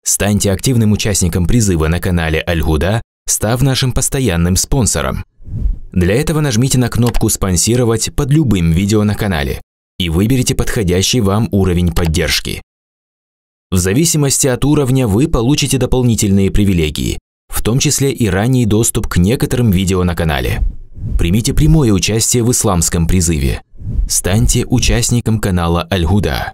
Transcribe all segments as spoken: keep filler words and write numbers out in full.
Станьте активным участником призыва на канале Аль-Гуда, став нашим постоянным спонсором. Для этого нажмите на кнопку «Спонсировать» под любым видео на канале и выберите подходящий вам уровень поддержки. В зависимости от уровня вы получите дополнительные привилегии, в том числе и ранний доступ к некоторым видео на канале. Примите прямое участие в исламском призыве. Станьте участником канала Аль-Гуда.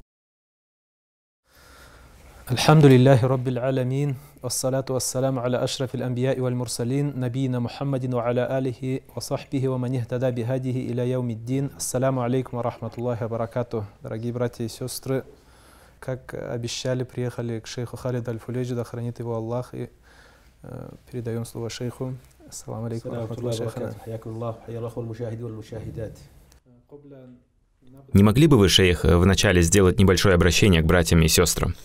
Альхамдулиллахи Раббил Аламин, вассалату вассаламу аля ашрафил анбияи валь мурсалин, набийна Мухаммадин ва аля алихи ва сахбихи ва ман ихтада бихадихи иля яумиддин. Ассаламу алейкум ва рахматуллахи ва баракатух. Дорогие братья и сестры, как обещали, приехали к шейху Халид Аль-Фулейджи, да хранит его Аллах, и э, передаем слово шейху. Ассаламу алейкум ва рахматуллахи ва баракатух. Не могли бы вы, шейх, вначале сделать небольшое обращение к братьям и сестрам?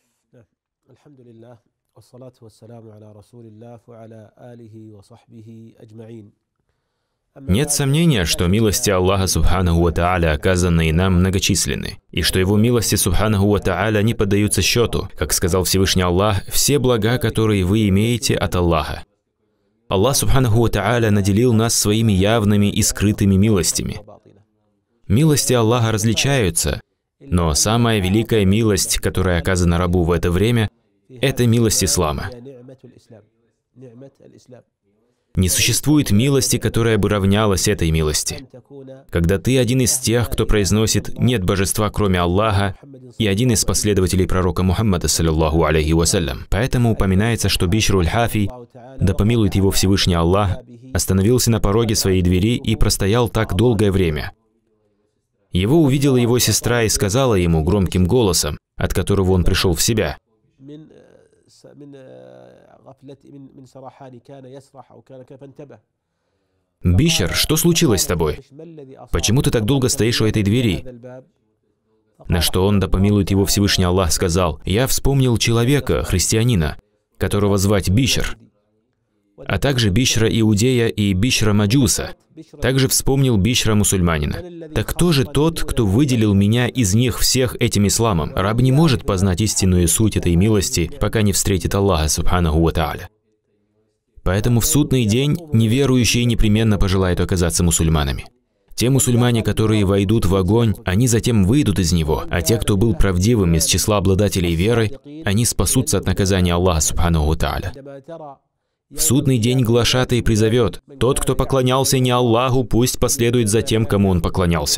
Нет сомнения, что милости Аллаха Субханаху ва Тааля, оказанные нам, многочисленны, и что Его милости Субханаху ва Тааля не поддаются счету. Как сказал Всевышний Аллах, все блага, которые вы имеете, от Аллаха. Аллах Субханаху ва Тааля наделил нас своими явными и скрытыми милостями. Милости Аллаха различаются, но самая великая милость, которая оказана рабу в это время, это милость ислама. Не существует милости, которая бы равнялась этой милости. Когда ты один из тех, кто произносит «нет божества, кроме Аллаха», и один из последователей пророка Мухаммада, саллаллаху алейхи вассалям. Поэтому упоминается, что Бишр аль-Хафи, да помилует его Всевышний Аллах, остановился на пороге своей двери и простоял так долгое время. Его увидела его сестра и сказала ему громким голосом, от которого он пришел в себя: «Бишр, что случилось с тобой? Почему ты так долго стоишь у этой двери?» На что он, да помилует его Всевышний Аллах, сказал: «Я вспомнил человека, христианина, которого звать Бишр, а также Бишра Иудея и Бишра Маджуса. Также вспомнил Бишра мусульманина. Так кто же тот, кто выделил меня из них всех этим исламом? Раб не может познать истинную суть этой милости, пока не встретит Аллаха Субханаху ва Тааля. Поэтому в судный день неверующие непременно пожелают оказаться мусульманами. Те мусульмане, которые войдут в огонь, они затем выйдут из него, а те, кто был правдивым из числа обладателей веры, они спасутся от наказания Аллаха Субханаху ва Тааля. В судный день глашатай призовет: тот, кто поклонялся не Аллаху, пусть последует за тем, кому он поклонялся.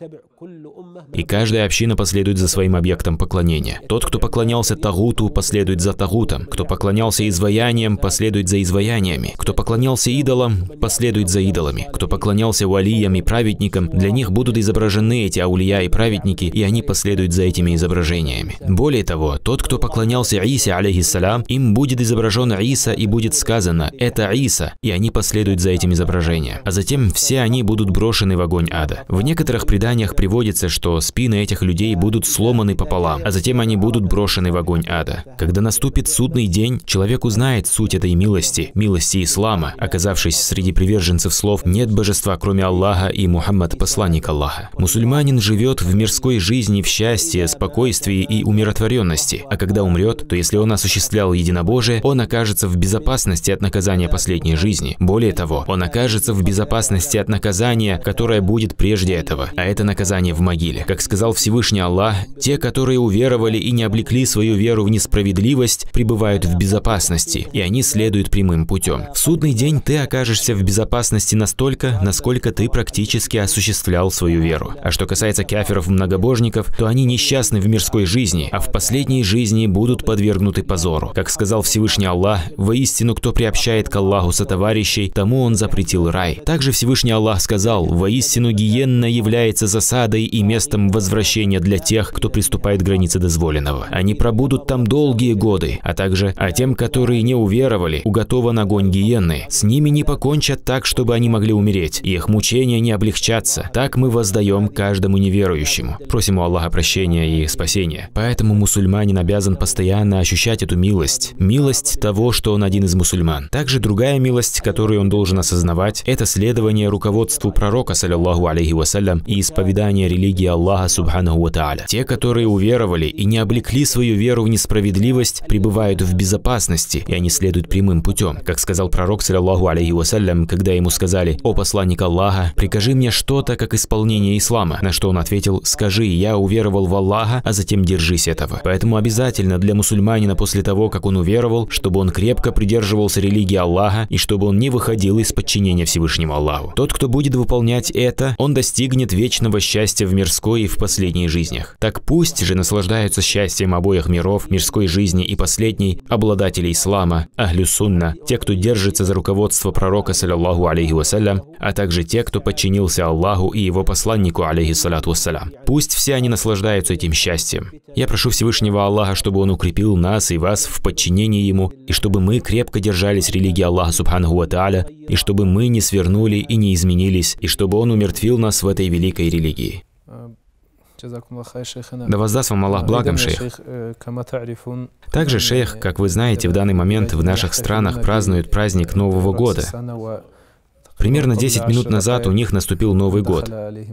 И каждая община последует за своим объектом поклонения. Тот, кто поклонялся тагуту, последует за тагутом. Кто поклонялся изваяниям, последует за изваяниями. Кто поклонялся идолам, последует за идолами. Кто поклонялся уалиям и праведникам, для них будут изображены эти аулия и праведники, и они последуют за этими изображениями. Более того, тот, кто поклонялся Исе, алейхиссалям, им будет изображен Иса и будет сказано: это Иса, и они последуют за этим изображением. А затем все они будут брошены в огонь ада. В некоторых преданиях приводится, что спины этих людей будут сломаны пополам, а затем они будут брошены в огонь ада. Когда наступит судный день, человек узнает суть этой милости, милости ислама, оказавшись среди приверженцев слов «нет божества, кроме Аллаха» и «Мухаммад – посланник Аллаха». Мусульманин живет в мирской жизни в счастье, спокойствии и умиротворенности, а когда умрет, то если он осуществлял единобожие, он окажется в безопасности от наказания последней жизни. Более того, он окажется в безопасности от наказания, которое будет прежде этого, а это наказание в могиле. Как сказал Всевышний Аллах, те, которые уверовали и не облекли свою веру в несправедливость, пребывают в безопасности, и они следуют прямым путем. В судный день ты окажешься в безопасности настолько, насколько ты практически осуществлял свою веру. А что касается кафиров-многобожников, то они несчастны в мирской жизни, а в последней жизни будут подвергнуты позору. Как сказал Всевышний Аллах, воистину, кто приобщает к Аллаху сотоварищей, тому он запретил рай. Также Всевышний Аллах сказал: воистину гиенна является засадой и местом возвращения для тех, кто приступает к границе дозволенного. Они пробудут там долгие годы, а также а тем, которые не уверовали, уготован огонь гиенны. С ними не покончат так, чтобы они могли умереть, и их мучения не облегчатся. Так мы воздаем каждому неверующему. Просим у Аллаха прощения и спасения. Поэтому мусульманин обязан постоянно ощущать эту милость. Милость того, что он один из мусульман. мусульман. Также другая милость, которую он должен осознавать, это следование руководству пророка, саллиллаху алейхи вассалям, и исповедание религии Аллаха, субханаху ва тааля. Те, которые уверовали и не облекли свою веру в несправедливость, пребывают в безопасности, и они следуют прямым путем. Как сказал пророк, саллиллаху алейхи вассалям, когда ему сказали: «О посланник Аллаха, прикажи мне что-то, как исполнение ислама», на что он ответил: «Скажи, я уверовал в Аллаха, а затем держись этого». Поэтому обязательно для мусульманина после того, как он уверовал, чтобы он крепко придерживался религии Аллаха и чтобы он не выходил из подчинения Всевышнему Аллаху. Тот, кто будет выполнять это, он достигнет вечного счастья в мирской и в последней жизнях. Так пусть же наслаждаются счастьем обоих миров, мирской жизни и последней, обладатели ислама, ахлю сунна, те, кто держится за руководство пророка, саллиллаху алейхи вассалям, а также те, кто подчинился Аллаху и его посланнику, алейхи салату вассалям. Пусть все они наслаждаются этим счастьем. Я прошу Всевышнего Аллаха, чтобы он укрепил нас и вас в подчинении ему, и чтобы мы крепко держались религии Аллаха, субханаху ва тааля, и чтобы мы не свернули и не изменились, и чтобы он умертвил нас в этой великой религии. Да воздаст вам Аллах благом, шейх. Также, шейх, как вы знаете, в данный момент в наших странах празднуют праздник Нового года. Примерно десять минут назад у них наступил Новый год.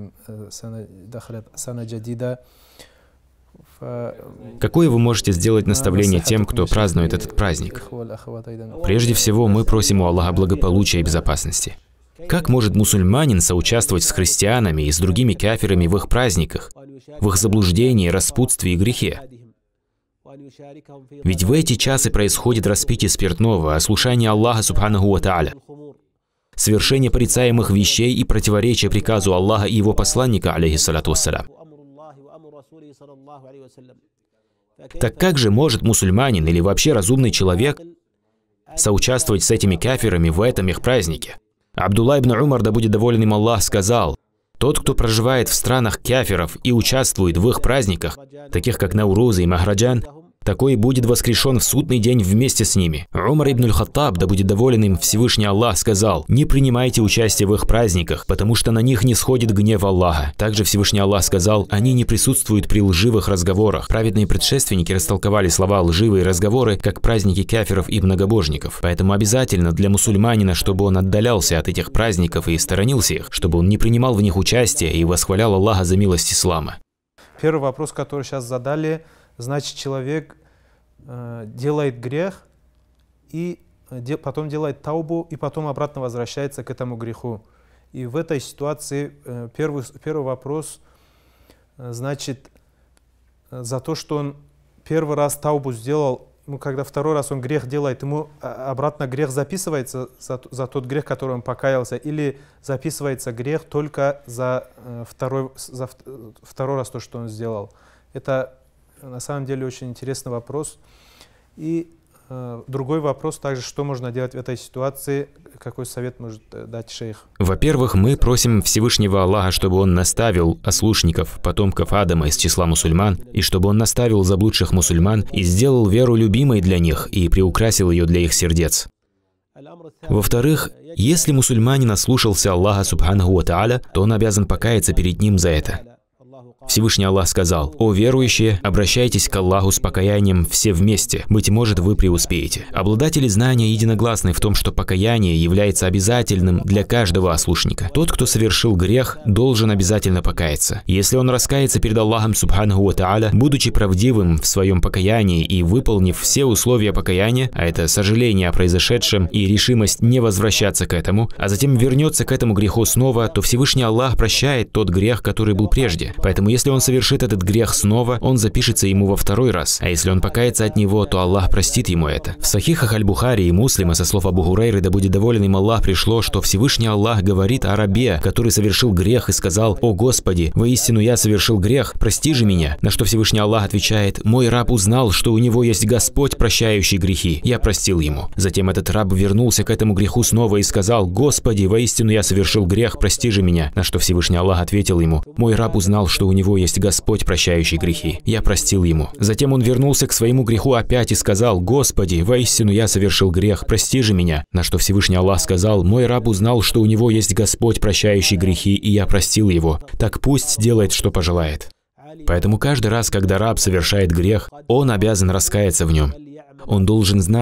Какое вы можете сделать наставление тем, кто празднует этот праздник? Прежде всего, мы просим у Аллаха благополучия и безопасности. Как может мусульманин соучаствовать с христианами и с другими кафирами в их праздниках, в их заблуждении, распутстве и грехе? Ведь в эти часы происходит распитие спиртного, ослушание Аллаха, субханаху ва тааля, совершение порицаемых вещей и противоречия приказу Аллаха и его посланника, алейхи салату вассалям. Так как же может мусульманин или вообще разумный человек соучаствовать с этими кафирами в этом их празднике? Абдулла ибн Умар, да будет доволен им Аллах, сказал: «Тот, кто проживает в странах кафиров и участвует в их праздниках, таких как Науруз и Махраджан, такой будет воскрешен в судный день вместе с ними». Умар ибн аль-Хаттаб, да будет доволен им Всевышний Аллах, сказал: «Не принимайте участие в их праздниках, потому что на них не сходит гнев Аллаха». Также Всевышний Аллах сказал: «Они не присутствуют при лживых разговорах». Праведные предшественники растолковали слова «лживые разговоры» как праздники кафиров и многобожников. Поэтому обязательно для мусульманина, чтобы он отдалялся от этих праздников и сторонился их, чтобы он не принимал в них участия и восхвалял Аллаха за милость ислама. Первый вопрос, который сейчас задали: значит, человек э, делает грех, и де, потом делает таубу, и потом обратно возвращается к этому греху. И в этой ситуации э, первый, первый вопрос, э, значит, э, за то, что он первый раз таубу сделал, ну, когда второй раз он грех делает, ему обратно грех записывается за, за тот грех, который он покаялся, или записывается грех только за, э, второй, за второй раз то, что он сделал. Это на самом деле очень интересный вопрос. И э, другой вопрос также, что можно делать в этой ситуации, какой совет может дать шейх? Во-первых, мы просим Всевышнего Аллаха, чтобы он наставил ослушников, потомков Адама из числа мусульман, и чтобы он наставил заблудших мусульман и сделал веру любимой для них и приукрасил ее для их сердец. Во-вторых, если мусульманин ослушался Аллаха, субханаху ва тааля, то он обязан покаяться перед ним за это. Всевышний Аллах сказал: «О верующие, обращайтесь к Аллаху с покаянием все вместе, быть может, вы преуспеете». Обладатели знания единогласны в том, что покаяние является обязательным для каждого ослушника. Тот, кто совершил грех, должен обязательно покаяться. Если он раскается перед Аллахом, субханаху ва тааля, будучи правдивым в своем покаянии и выполнив все условия покаяния, а это сожаление о произошедшем и решимость не возвращаться к этому, а затем вернется к этому греху снова, то Всевышний Аллах прощает тот грех, который был прежде. Поэтому если он совершит этот грех снова, он запишется ему во второй раз. А если он покается от него, то Аллах простит ему это. В сахихах Аль-Бухари и Муслима со слов Абу Хурайры, да будет доволен им Аллах, пришло, что Всевышний Аллах говорит о рабе, который совершил грех и сказал: «О Господи, воистину я совершил грех, прости же меня». На что Всевышний Аллах отвечает: «Мой раб узнал, что у него есть Господь, прощающий грехи. Я простил ему». Затем этот раб вернулся к этому греху снова и сказал: «Господи, воистину я совершил грех, прости же меня». На что Всевышний Аллах ответил ему: «Мой раб узнал, что у него У него есть Господь, прощающий грехи. Я простил ему». Затем он вернулся к своему греху опять и сказал: «Господи, воистину я совершил грех, прости же меня». На что Всевышний Аллах сказал: «Мой раб узнал, что у него есть Господь, прощающий грехи, и я простил его. Так пусть делает, что пожелает». Поэтому каждый раз, когда раб совершает грех, он обязан раскаяться в нем. Он должен знать, что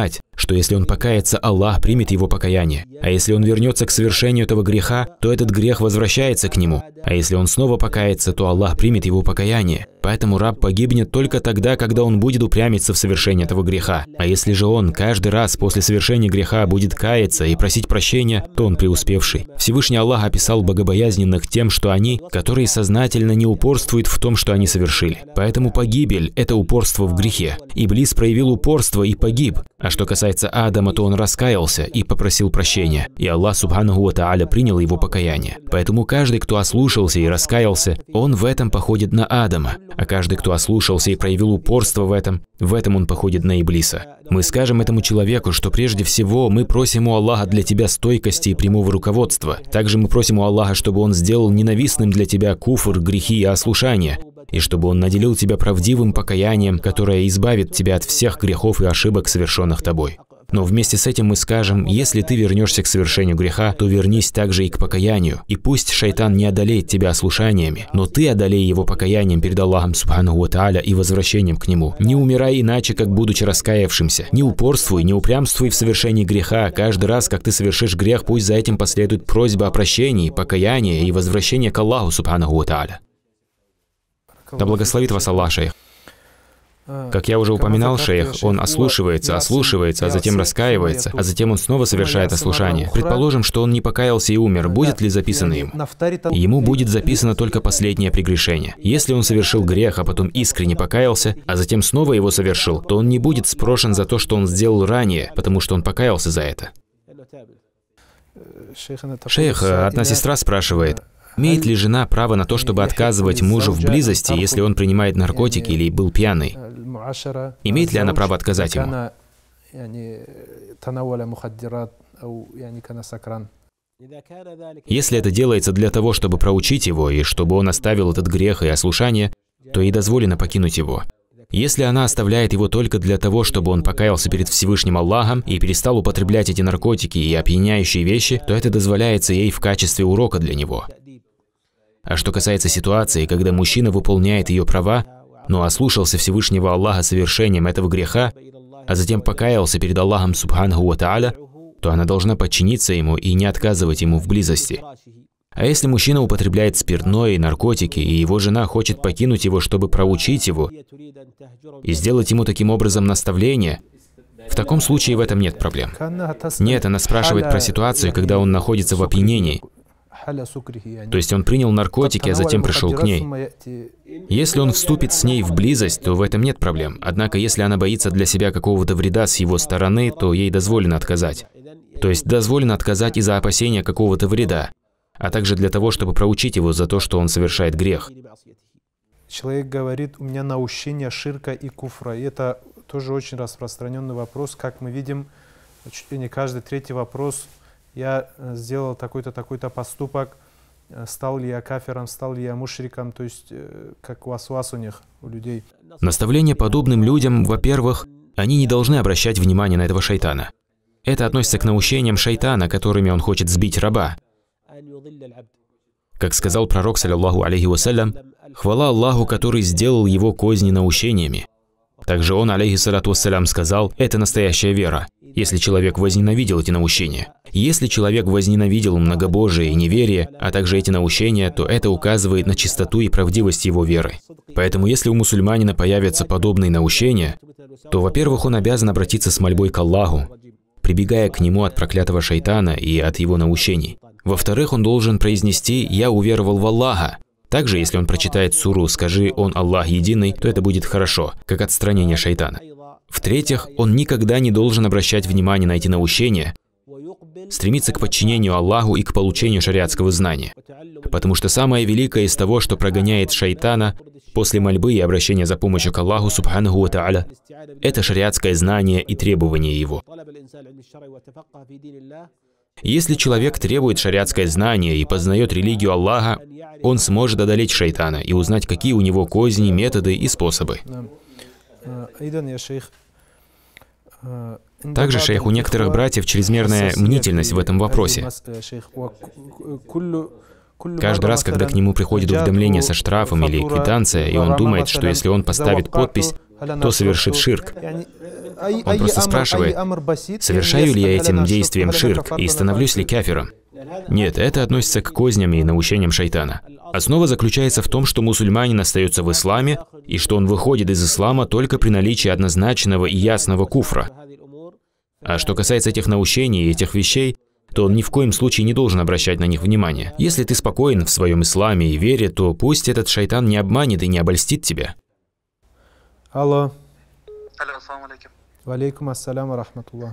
что если он покается, Аллах примет его покаяние. А если он вернется к совершению этого греха, то этот грех возвращается к нему. А если он снова покается, то Аллах примет его покаяние. Поэтому раб погибнет только тогда, когда он будет упрямиться в совершении этого греха. А если же он каждый раз после совершения греха будет каяться и просить прощения, то он преуспевший. Всевышний Аллах описал богобоязненных тем, что они, которые сознательно не упорствуют в том, что они совершили. Поэтому погибель – это упорство в грехе. Иблис проявил упорство и погиб. А что касается Адама, то он раскаялся и попросил прощения. И Аллах Субханаху ва Тааля принял его покаяние. Поэтому каждый, кто ослушался и раскаялся, он в этом походит на Адама. А каждый, кто ослушался и проявил упорство в этом, в этом он походит на Иблиса. Мы скажем этому человеку, что прежде всего мы просим у Аллаха для тебя стойкости и прямого руководства. Также мы просим у Аллаха, чтобы Он сделал ненавистным для тебя куфр, грехи и ослушания, и чтобы Он наделил тебя правдивым покаянием, которое избавит тебя от всех грехов и ошибок, совершенных тобой. Но вместе с этим мы скажем, если ты вернешься к совершению греха, то вернись также и к покаянию. И пусть шайтан не одолеет тебя ослушаниями, но ты одолей его покаянием перед Аллахом Субханаху ва Тааля и возвращением к Нему. Не умирай иначе, как будучи раскаявшимся. Не упорствуй, не упрямствуй в совершении греха. Каждый раз, как ты совершишь грех, пусть за этим последует просьба о прощении, покаяние и возвращение к Аллаху Субханаху ва Тааля. Да благословит вас Аллах, шейх. Как я уже упоминал, шейх, он ослушивается, ослушивается, а затем раскаивается, а затем он снова совершает ослушание. Предположим, что он не покаялся и умер, будет ли записано ему? Ему будет записано только последнее прегрешение. Если он совершил грех, а потом искренне покаялся, а затем снова его совершил, то он не будет спрошен за то, что он сделал ранее, потому что он покаялся за это. Шейх, одна сестра спрашивает, имеет ли жена право на то, чтобы отказывать мужу в близости, если он принимает наркотики или был пьяный? Имеет ли она право отказать ему? Если это делается для того, чтобы проучить его, и чтобы он оставил этот грех и ослушание, то ей дозволено покинуть его. Если она оставляет его только для того, чтобы он покаялся перед Всевышним Аллахом и перестал употреблять эти наркотики и опьяняющие вещи, то это дозволяется ей в качестве урока для него. А что касается ситуации, когда мужчина выполняет ее права, но ослушался Всевышнего Аллаха совершением этого греха, а затем покаялся перед Аллахом Субханаху ва Тааля, то она должна подчиниться ему и не отказывать ему в близости. А если мужчина употребляет спиртное и наркотики, и его жена хочет покинуть его, чтобы проучить его, и сделать ему таким образом наставление, в таком случае в этом нет проблем. Нет, она спрашивает про ситуацию, когда он находится в опьянении. То есть он принял наркотики, а затем пришел к ней. Если он вступит с ней в близость, то в этом нет проблем. Однако, если она боится для себя какого-то вреда с его стороны, то ей дозволено отказать. То есть дозволено отказать из-за опасения какого-то вреда, а также для того, чтобы проучить его за то, что он совершает грех. Человек говорит, у меня наущение ширка и куфра. И это тоже очень распространенный вопрос. Как мы видим, чуть ли не каждый третий вопрос. Я сделал такой-то, такой-то поступок, стал ли я кафиром, стал ли я мушриком, то есть как васвас у них, у людей. Наставление подобным людям, во-первых, они не должны обращать внимание на этого шайтана. Это относится к наущениям шайтана, которыми он хочет сбить раба. Как сказал пророк, саллаллаху алейхи вассалям, хвала Аллаху, который сделал его козни наущениями. Также он, алейхиссалату вассалям, сказал, это настоящая вера, если человек возненавидел эти наущения. Если человек возненавидел многобожие и неверие, а также эти наущения, то это указывает на чистоту и правдивость его веры. Поэтому если у мусульманина появятся подобные наущения, то, во-первых, он обязан обратиться с мольбой к Аллаху, прибегая к нему от проклятого шайтана и от его наущений. Во-вторых, он должен произнести «Я уверовал в Аллаха». Также, если он прочитает суру «Скажи, Он Аллах единый», то это будет хорошо, как отстранение шайтана. В-третьих, он никогда не должен обращать внимание на эти наущения, стремиться к подчинению Аллаху и к получению шариатского знания. Потому что самое великое из того, что прогоняет шайтана после мольбы и обращения за помощью к Аллаху Субханаху ва Тааля, это шариатское знание и требование его. Если человек требует шариатское знание и познает религию Аллаха, он сможет одолеть шайтана и узнать, какие у него козни, методы и способы. Также, шейх, у некоторых братьев чрезмерная мнительность в этом вопросе. Каждый раз, когда к нему приходит уведомление со штрафом или квитанция, и он думает, что если он поставит подпись, то совершит ширк. Он просто спрашивает, совершаю ли я этим действием ширк и становлюсь ли кафиром? Нет, это относится к козням и наущениям шайтана. Основа заключается в том, что мусульманин остается в исламе, и что он выходит из ислама только при наличии однозначного и ясного куфра. А что касается этих наущений и этих вещей, то он ни в коем случае не должен обращать на них внимание. Если ты спокоен в своем исламе и вере, то пусть этот шайтан не обманет и не обольстит тебя. Алло. Алло, ассаламу алейкум. Валейкум ассалям ва рахматуллах.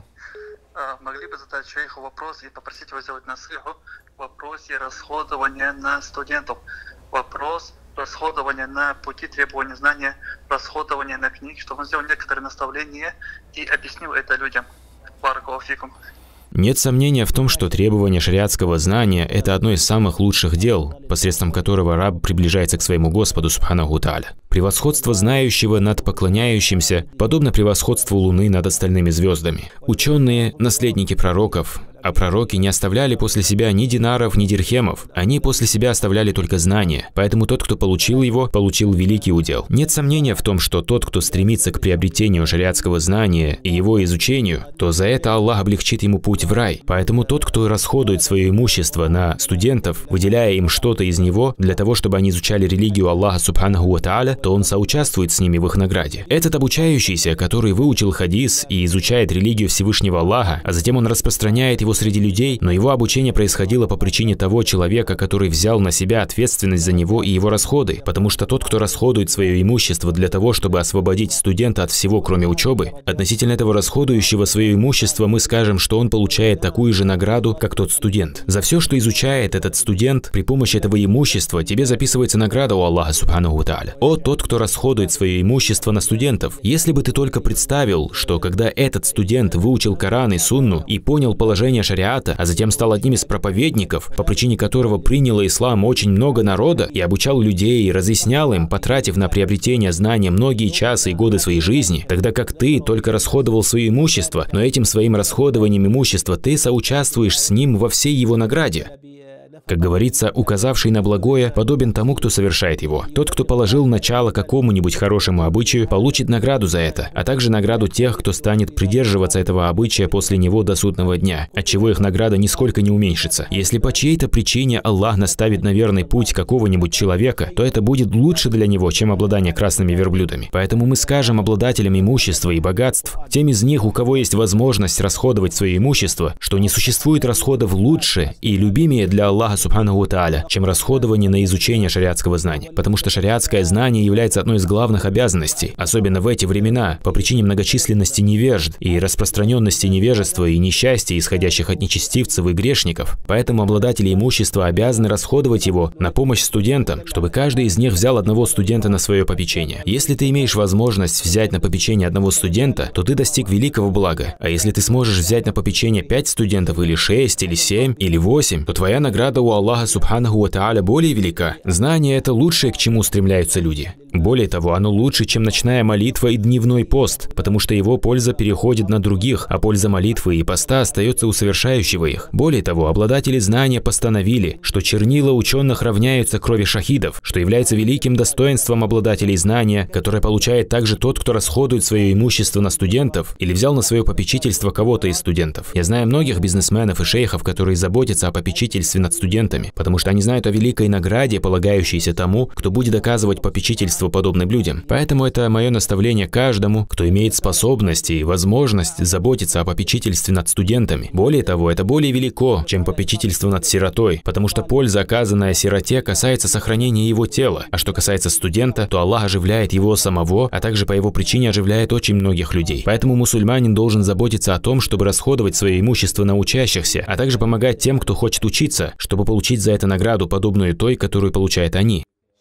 Могли бы задать шейху вопрос и попросить его сделать насыху в вопросе расходования на студентов. Вопрос расходования на пути требования знания, расходования на книги, чтобы он сделал некоторые наставления и объяснил это людям. Баракаллаху фикум. Нет сомнения в том, что требование шариатского знания – это одно из самых лучших дел, посредством которого раб приближается к своему Господу, субханаху тааля. Превосходство знающего над поклоняющимся подобно превосходству Луны над остальными звездами. Ученые – наследники пророков, а пророки не оставляли после себя ни динаров, ни дирхемов. Они после себя оставляли только знания. Поэтому тот, кто получил его, получил великий удел. Нет сомнения в том, что тот, кто стремится к приобретению шариатского знания и его изучению, то за это Аллах облегчит ему путь в рай. Поэтому тот, кто расходует свое имущество на студентов, выделяя им что-то из него для того, чтобы они изучали религию Аллаха субханаху ва тааля, то он соучаствует с ними в их награде. Этот обучающийся, который выучил хадис и изучает религию Всевышнего Аллаха, а затем он распространяет его среди людей, но его обучение происходило по причине того человека, который взял на себя ответственность за него и его расходы, потому что тот, кто расходует свое имущество для того, чтобы освободить студента от всего, кроме учебы, относительно этого расходующего свое имущество мы скажем, что он получает такую же награду, как тот студент. За все, что изучает этот студент, при помощи этого имущества тебе записывается награда у Аллаха субханаху ва тааля. О, тот, кто расходует свое имущество на студентов, если бы ты только представил, что когда этот студент выучил Коран и Сунну и понял положение шариата, а затем стал одним из проповедников, по причине которого приняло ислам очень много народа и обучал людей и разъяснял им, потратив на приобретение знания многие часы и годы своей жизни, тогда как ты только расходовал свое имущество, но этим своим расходованием имущества ты соучаствуешь с ним во всей его награде. Как говорится, указавший на благое подобен тому, кто совершает его. Тот, кто положил начало какому-нибудь хорошему обычаю, получит награду за это, а также награду тех, кто станет придерживаться этого обычая после него до судного дня, отчего их награда нисколько не уменьшится. Если по чьей-то причине Аллах наставит на верный путь какого-нибудь человека, то это будет лучше для него, чем обладание красными верблюдами. Поэтому мы скажем обладателям имущества и богатств, тем из них, у кого есть возможность расходовать свое имущество, что не существует расходов лучше и любимее для Аллаха субханаху ва тааля, чем расходование на изучение шариатского знания. Потому что шариатское знание является одной из главных обязанностей, особенно в эти времена, по причине многочисленности невежд и распространенности невежества и несчастья, исходящих от нечестивцев и грешников. Поэтому обладатели имущества обязаны расходовать его на помощь студентам, чтобы каждый из них взял одного студента на свое попечение. Если ты имеешь возможность взять на попечение одного студента, то ты достиг великого блага. А если ты сможешь взять на попечение пять студентов, или шесть, или семь, или восемь, то твоя награда у Аллаха субханаху ва тааля более велика. Знание – это лучшее, к чему стремляются люди. Более того, оно лучше, чем ночная молитва и дневной пост, потому что его польза переходит на других, а польза молитвы и поста остается у совершающего их. Более того, обладатели знания постановили, что чернила ученых равняются крови шахидов, что является великим достоинством обладателей знания, которое получает также тот, кто расходует свое имущество на студентов или взял на свое попечительство кого-то из студентов. Я знаю многих бизнесменов и шейхов, которые заботятся о попечительстве над студентами, потому что они знают о великой награде, полагающейся тому, кто будет оказывать попечительство подобным людям. Поэтому это мое наставление каждому, кто имеет способность и возможность заботиться о попечительстве над студентами. Более того, это более велико, чем попечительство над сиротой, потому что польза, оказанная сироте, касается сохранения его тела. А что касается студента, то Аллах оживляет его самого, а также по его причине оживляет очень многих людей. Поэтому мусульманин должен заботиться о том, чтобы расходовать свое имущество на учащихся, а также помогать тем, кто хочет учиться, чтобы получить за это награду, подобную той, которую получают они.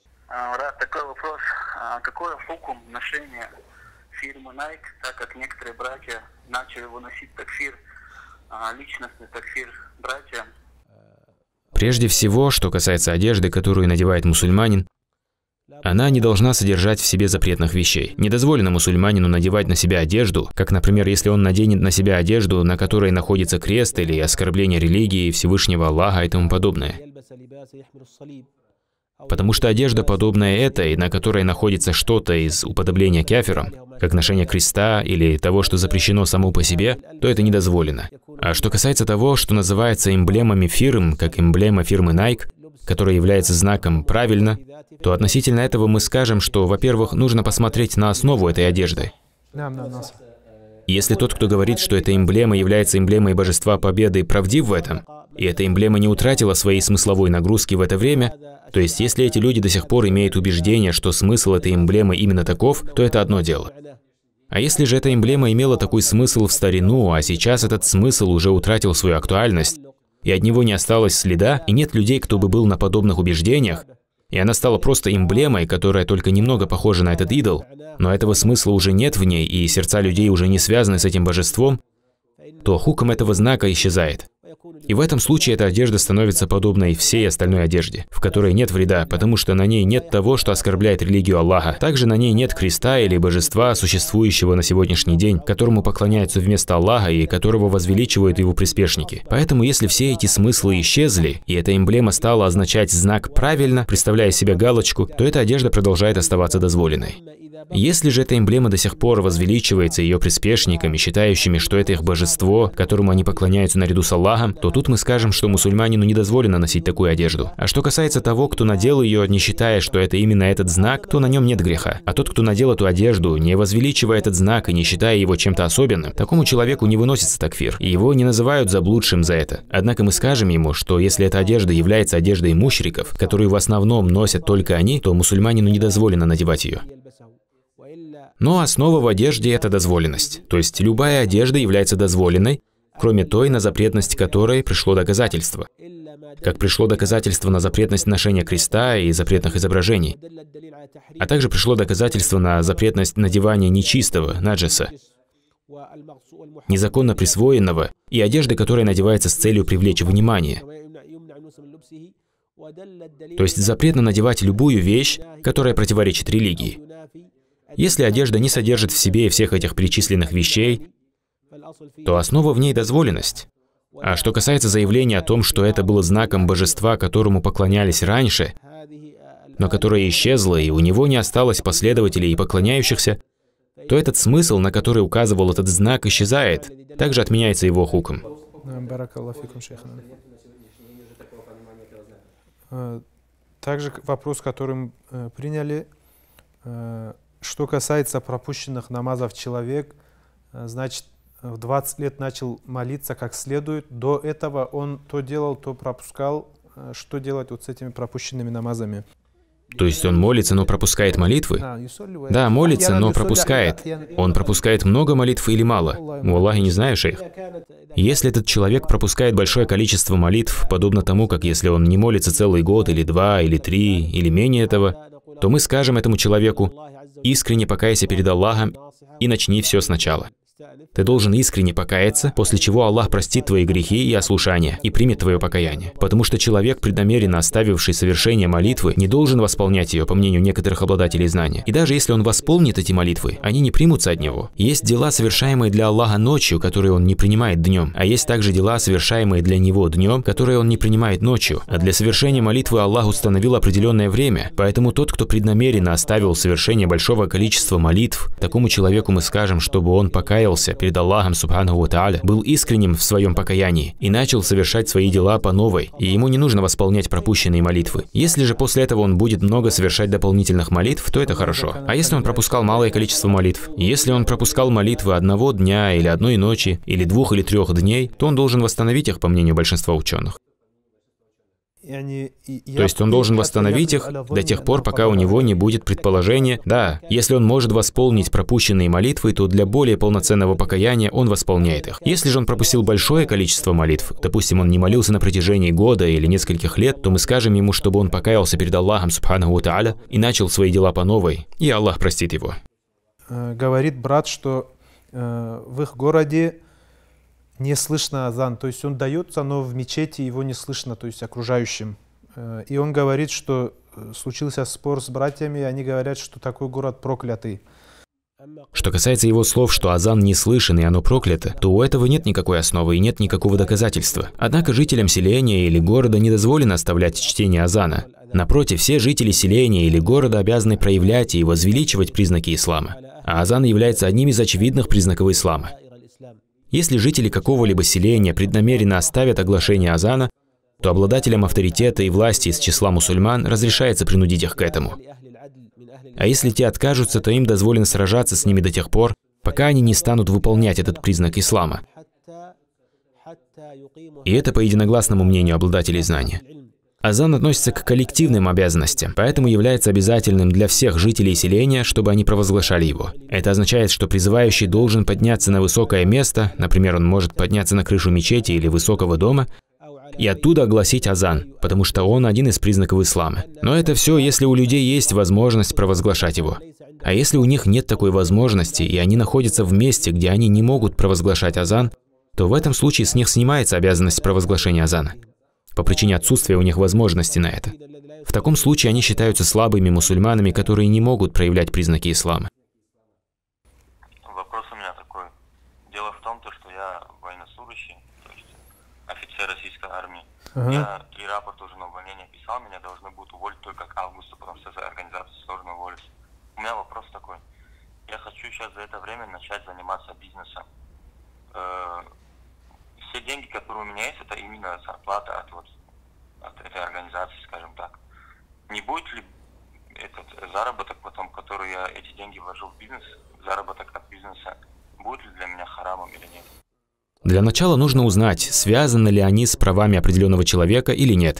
Рад, такой вопрос. Какой хукм ношения фирмы Nike, так как некоторые братья начали выносить такфир, личностный такфир братья? Прежде всего, что касается одежды, которую надевает мусульманин, она не должна содержать в себе запретных вещей. Не дозволено мусульманину надевать на себя одежду, как, например, если он наденет на себя одежду, на которой находится крест или оскорбление религии, Всевышнего Аллаха и тому подобное. Потому что одежда, подобная этой, на которой находится что-то из уподобления кафирам, как ношение креста или того, что запрещено само по себе, то это недозволено. А что касается того, что называется эмблемами фирм, как эмблема фирмы Nike, которая является знаком правильно, то относительно этого мы скажем, что, во-первых, нужно посмотреть на основу этой одежды. Если тот, кто говорит, что эта эмблема является эмблемой божества победы, правдив в этом, и эта эмблема не утратила своей смысловой нагрузки в это время, то есть если эти люди до сих пор имеют убеждение, что смысл этой эмблемы именно таков, то это одно дело. А если же эта эмблема имела такой смысл в старину, а сейчас этот смысл уже утратил свою актуальность, и от него не осталось следа, и нет людей, кто бы был на подобных убеждениях, и она стала просто эмблемой, которая только немного похожа на этот идол, но этого смысла уже нет в ней, и сердца людей уже не связаны с этим божеством, то хукм этого знака исчезает. И в этом случае эта одежда становится подобной всей остальной одежде, в которой нет вреда, потому что на ней нет того, что оскорбляет религию Аллаха. Также на ней нет креста или божества, существующего на сегодняшний день, которому поклоняются вместо Аллаха и которого возвеличивают его приспешники. Поэтому если все эти смыслы исчезли, и эта эмблема стала означать знак правильно, представляя себе галочку, то эта одежда продолжает оставаться дозволенной. Если же эта эмблема до сих пор возвеличивается ее приспешниками, считающими, что это их божество, которому они поклоняются наряду с Аллахом, то тут мы скажем, что мусульманину не дозволено носить такую одежду. А что касается того, кто надел ее, не считая, что это именно этот знак, то на нем нет греха. А тот, кто надел эту одежду, не возвеличивая этот знак и не считая его чем-то особенным, такому человеку не выносится такфир, и его не называют заблудшим за это. Однако мы скажем ему, что если эта одежда является одеждой мушриков, которую в основном носят только они, то мусульманину не дозволено надевать ее. Но основа в одежде – это дозволенность. То есть любая одежда является дозволенной, кроме той, на запретность которой пришло доказательство. Как пришло доказательство на запретность ношения креста и запретных изображений. А также пришло доказательство на запретность надевания нечистого, наджаса, незаконно присвоенного, и одежды, которая надевается с целью привлечь внимание. То есть запретно надевать любую вещь, которая противоречит религии. Если одежда не содержит в себе всех этих перечисленных вещей, то основа в ней дозволенность. А что касается заявления о том, что это было знаком божества, которому поклонялись раньше, но которое исчезло, и у него не осталось последователей и поклоняющихся, то этот смысл, на который указывал этот знак, исчезает. Также отменяется его хукм. Также вопрос, который мы приняли. Что касается пропущенных намазов, человек, значит, в двадцать лет начал молиться как следует. До этого он то делал, то пропускал. Что делать вот с этими пропущенными намазами? То есть он молится, но пропускает молитвы? Да, молится, но пропускает. Он пропускает много молитв или мало? У Аллаха не знаю, шейх. Если этот человек пропускает большое количество молитв, подобно тому, как если он не молится целый год, или два, или три, или менее этого, то мы скажем этому человеку: искренне покайся перед Аллахом и начни все сначала. Ты должен искренне покаяться, после чего Аллах простит твои грехи и ослушания и примет твое покаяние. Потому что человек, преднамеренно оставивший совершение молитвы, не должен восполнять ее, по мнению некоторых обладателей знания. И даже если он восполнит эти молитвы, они не примутся от него. Есть дела, совершаемые для Аллаха ночью, которые он не принимает днем. А есть также дела, совершаемые для него днем, которые он не принимает ночью. А для совершения молитвы Аллах установил определенное время. Поэтому тот, кто преднамеренно оставил совершение большого количества молитв, такому человеку мы скажем, чтобы он покаялся перед Аллахом, субханаху ва тааля, был искренним в своем покаянии и начал совершать свои дела по новой, и ему не нужно восполнять пропущенные молитвы. Если же после этого он будет много совершать дополнительных молитв, то это хорошо. А если он пропускал малое количество молитв? Если он пропускал молитвы одного дня или одной ночи, или двух или трех дней, то он должен восстановить их, по мнению большинства ученых. То есть он должен восстановить их до тех пор, пока у него не будет предположения. Да, если он может восполнить пропущенные молитвы, то для более полноценного покаяния он восполняет их. Если же он пропустил большое количество молитв, допустим, он не молился на протяжении года или нескольких лет, то мы скажем ему, чтобы он покаялся перед Аллахом, субханаху ва тааля, и начал свои дела по новой, и Аллах простит его. Говорит брат, что э, в их городе не слышно азан, то есть он дается, но в мечети его не слышно, то есть окружающим. И он говорит, что случился спор с братьями, и они говорят, что такой город проклятый. Что касается его слов, что азан не слышен и оно проклято, то у этого нет никакой основы и нет никакого доказательства. Однако жителям селения или города не дозволено оставлять чтение азана. Напротив, все жители селения или города обязаны проявлять и возвеличивать признаки ислама, а азан является одним из очевидных признаков ислама. Если жители какого-либо селения преднамеренно оставят оглашение азана, то обладателям авторитета и власти из числа мусульман разрешается принудить их к этому. А если те откажутся, то им дозволено сражаться с ними до тех пор, пока они не станут выполнять этот признак ислама. И это по единогласному мнению обладателей знания. Азан относится к коллективным обязанностям, поэтому является обязательным для всех жителей селения, чтобы они провозглашали его. Это означает, что призывающий должен подняться на высокое место, например, он может подняться на крышу мечети или высокого дома, и оттуда огласить азан, потому что он один из признаков ислама. Но это все, если у людей есть возможность провозглашать его. А если у них нет такой возможности, и они находятся в месте, где они не могут провозглашать азан, то в этом случае с них снимается обязанность провозглашения азана, по причине отсутствия у них возможности на это. В таком случае они считаются слабыми мусульманами, которые не могут проявлять признаки ислама. Вопрос у меня такой. Дело в том, что я военнослужащий, то есть офицер российской армии. Ага. Я три рапорта уже на увольнение писал, меня должны будут уволить только к августу, потому что за организацию сложно уволить. У меня вопрос такой. Я хочу сейчас за это время начать заниматься бизнесом. Все деньги, которые у меня есть, это именно зарплата от, вот, от этой организации, скажем так. Не будет ли этот заработок потом, который я эти деньги вложу в бизнес, заработок от бизнеса, будет ли для меня харамом или нет? Для начала нужно узнать, связаны ли они с правами определенного человека или нет.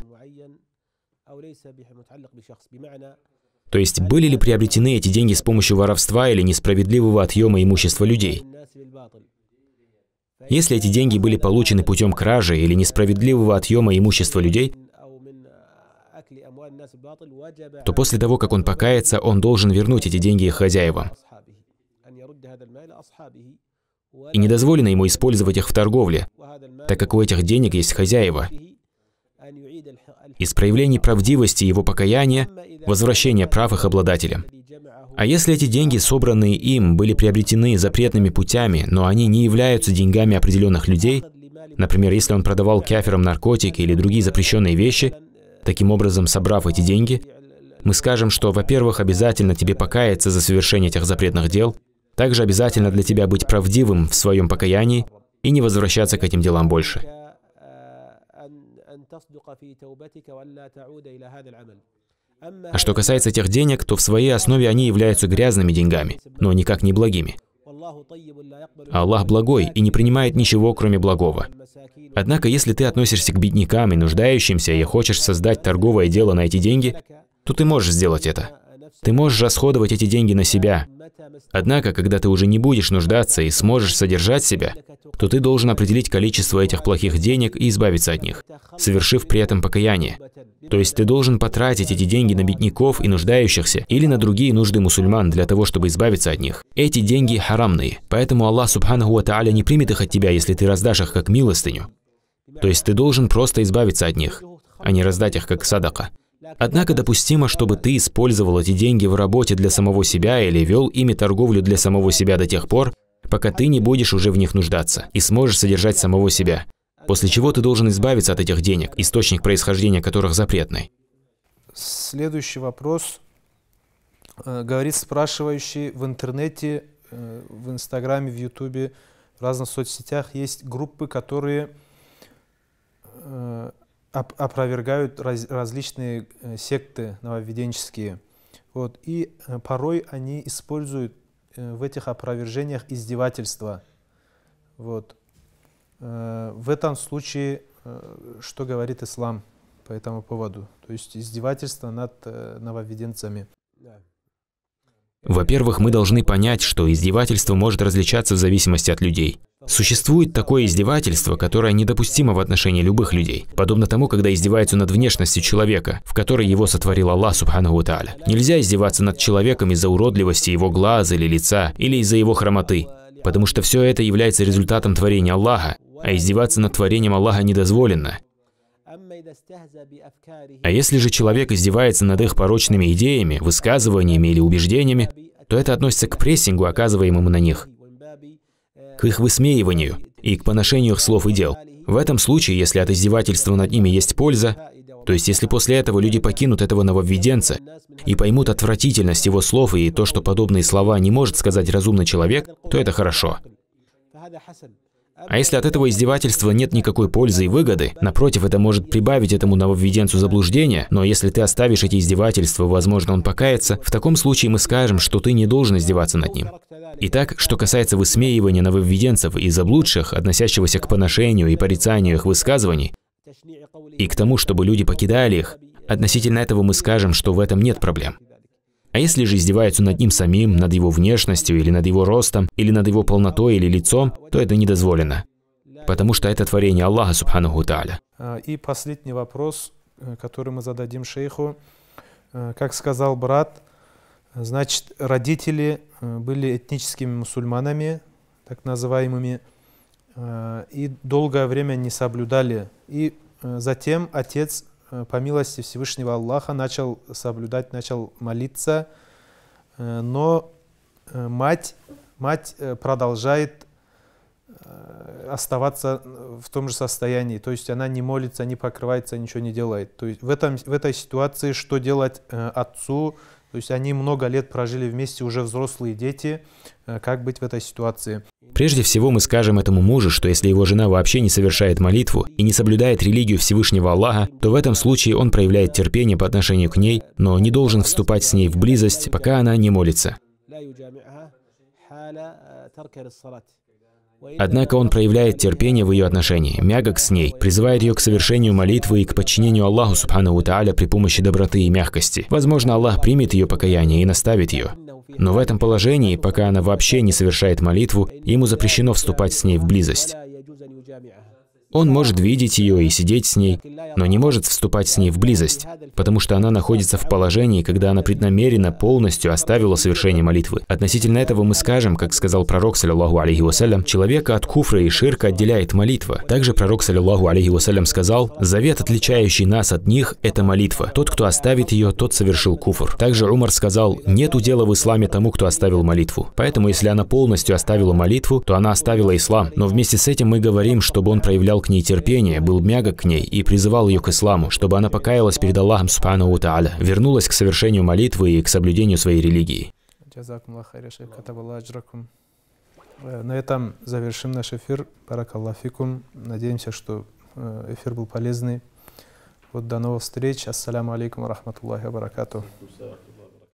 То есть, были ли приобретены эти деньги с помощью воровства или несправедливого отъема имущества людей? Если эти деньги были получены путем кражи или несправедливого отъема имущества людей, то после того, как он покается, он должен вернуть эти деньги их хозяевам. И не дозволено ему использовать их в торговле, так как у этих денег есть хозяева. Из проявлений правдивости его покаяния – возвращение прав их обладателям. А если эти деньги, собранные им, были приобретены запретными путями, но они не являются деньгами определенных людей, например, если он продавал кафирам наркотики или другие запрещенные вещи, таким образом, собрав эти деньги, мы скажем, что, во-первых, обязательно тебе покаяться за совершение этих запретных дел, также обязательно для тебя быть правдивым в своем покаянии и не возвращаться к этим делам больше. А что касается этих денег, то в своей основе они являются грязными деньгами, но никак не благими. Аллах благой и не принимает ничего, кроме благого. Однако, если ты относишься к беднякам и нуждающимся и хочешь создать торговое дело на эти деньги, то ты можешь сделать это. Ты можешь расходовать эти деньги на себя. Однако, когда ты уже не будешь нуждаться и сможешь содержать себя, то ты должен определить количество этих плохих денег и избавиться от них, совершив при этом покаяние. То есть ты должен потратить эти деньги на бедняков и нуждающихся или на другие нужды мусульман для того, чтобы избавиться от них. Эти деньги харамные, поэтому Аллах Субханаху ва Тааля не примет их от тебя, если ты раздашь их как милостыню. То есть ты должен просто избавиться от них, а не раздать их как садака. Однако допустимо, чтобы ты использовал эти деньги в работе для самого себя или вел ими торговлю для самого себя до тех пор, пока ты не будешь уже в них нуждаться и сможешь содержать самого себя. После чего ты должен избавиться от этих денег, источник происхождения которых запретный. Следующий вопрос. Говорит спрашивающий: в интернете, в Инстаграме, в Ютубе, в разных соцсетях есть группы, которые опровергают раз, различные секты нововведенческие. Вот. И порой они используют в этих опровержениях издевательства. Вот. В этом случае, что говорит ислам по этому поводу? То есть издевательство над нововведенцами. Во-первых, мы должны понять, что издевательство может различаться в зависимости от людей. Существует такое издевательство, которое недопустимо в отношении любых людей, подобно тому, когда издеваются над внешностью человека, в которой его сотворил Аллах Субханаху ва Тааля. Нельзя издеваться над человеком из-за уродливости его глаз или лица, или из-за его хромоты, потому что все это является результатом творения Аллаха, а издеваться над творением Аллаха недозволено. А если же человек издевается над их порочными идеями, высказываниями или убеждениями, то это относится к прессингу, оказываемому на них, к их высмеиванию и к поношению их слов и дел. В этом случае, если от издевательства над ними есть польза, То есть, если после этого люди покинут этого нововведенца и поймут отвратительность его слов и то, что подобные слова не может сказать разумный человек, то это хорошо. А если от этого издевательства нет никакой пользы и выгоды, напротив, это может прибавить этому нововведенцу заблуждения, но если ты оставишь эти издевательства, возможно, он покается, в таком случае мы скажем, что ты не должен издеваться над ним. Итак, что касается высмеивания нововведенцев и заблудших, относящегося к поношению и порицанию их высказываний, и к тому, чтобы люди покидали их, относительно этого мы скажем, что в этом нет проблем. А если же издеваются над ним самим, над его внешностью, или над его ростом, или над его полнотой или лицом, то это недозволено. Потому что это творение Аллаха, субханаху тааля. И последний вопрос, который мы зададим шейху. Как сказал брат, значит, родители были этническими мусульманами, так называемыми, и долгое время не соблюдали. И затем отец, по милости Всевышнего Аллаха, начал соблюдать, начал молиться, но мать, мать продолжает оставаться в том же состоянии, то есть она не молится, не покрывается, ничего не делает. То есть в, этом, в этой ситуации что делать отцу? То есть они много лет прожили вместе, уже взрослые дети. Как быть в этой ситуации? Прежде всего мы скажем этому мужу, что если его жена вообще не совершает молитву и не соблюдает религию Всевышнего Аллаха, то в этом случае он проявляет терпение по отношению к ней, но не должен вступать с ней в близость, пока она не молится. Однако он проявляет терпение в ее отношении, мягок с ней, призывает ее к совершению молитвы и к подчинению Аллаху субханаху тааля при помощи доброты и мягкости. Возможно, Аллах примет ее покаяние и наставит ее. Но в этом положении, пока она вообще не совершает молитву, ему запрещено вступать с ней в близость. Он может видеть ее и сидеть с ней, но не может вступать с ней в близость, потому что она находится в положении, когда она преднамеренно полностью оставила совершение молитвы. Относительно этого мы скажем, как сказал пророк, саллиллаху алейхи вассалям, человека от куфра и ширка отделяет молитва. Также пророк, саллиллаху алейхи вассалям, сказал, завет, отличающий нас от них, это молитва. Тот, кто оставит ее, тот совершил куфр. Также Умар сказал, нет удела в исламе тому, кто оставил молитву. Поэтому, если она полностью оставила молитву, то она оставила ислам. Но вместе с этим мы говорим, чтобы он проявлял к ней терпение, был мягок к ней и призывал ее к исламу, чтобы она покаялась перед Аллахом субханаху тааля, вернулась к совершению молитвы и к соблюдению своей религии. На этом завершим наш эфир. Баракаллаху фикум. Надеемся, что эфир был полезный. Вот до новых встреч. Ассаляму алейкум ва рахматуллахи ва баракатуху.